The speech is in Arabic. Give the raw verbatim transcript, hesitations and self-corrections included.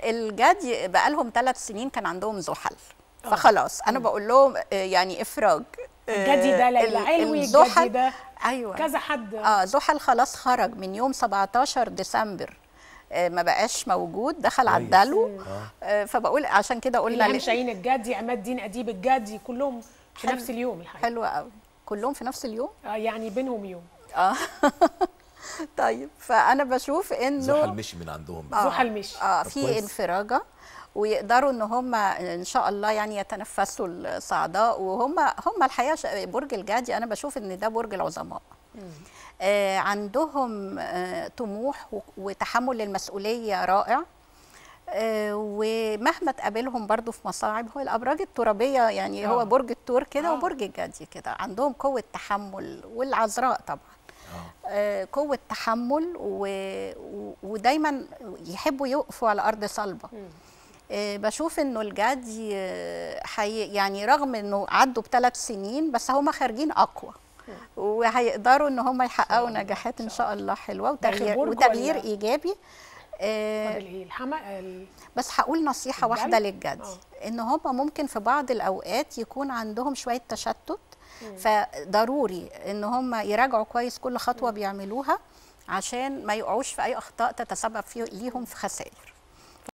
الجدي بقى لهم ثلاث سنين كان عندهم زحل، فخلاص انا بقول لهم يعني افراج. الجدي ده ليلى علوي، الجدي ده ايوه كذا حد. اه زحل خلاص خرج من يوم سبعتاشر ديسمبر، ما بقاش موجود، دخل على الدلو. آه. فبقول عشان كده قلنا إلهام شاهين الجدي، عماد الدين اديب الجدي، كلهم في نفس اليوم الحقيقه. حلوه قوي، كلهم في نفس اليوم. اه يعني بينهم يوم. اه طيب فانا بشوف انه زحل مشي من عندهم بقى. زحل مشي اه في انفراجه، ويقدروا ان هم ان شاء الله يعني يتنفسوا الصعداء. وهم هم الحقيقه برج الجدي انا بشوف ان ده برج العظماء. آه عندهم آه طموح وتحمل المسؤوليه رائع. آه ومهما تقابلهم برضو في مصاعب، هو الابراج الترابيه يعني. آه. هو برج الثور كده. آه. وبرج الجدي كده عندهم قوه تحمل، والعذراء طبعا آه قوه تحمل، و... ودايما يحبوا يقفوا على ارض صلبه. آه بشوف انه الجدي آه حي... يعني رغم انه عدوا بثلاث سنين بس هم خارجين اقوى، وهيقدروا ان هم يحققوا نجاحات ان شاء الله حلوه وتغيير وتغيير ايجابي. آه الحما بس هقول نصيحه واحده للجدي، آه. ان هم ممكن في بعض الاوقات يكون عندهم شويه تشتت، مم. فضروري ان هم يراجعوا كويس كل خطوه مم. بيعملوها عشان ما يقعوش في اي اخطاء تتسبب فيه ليهم في خسائر.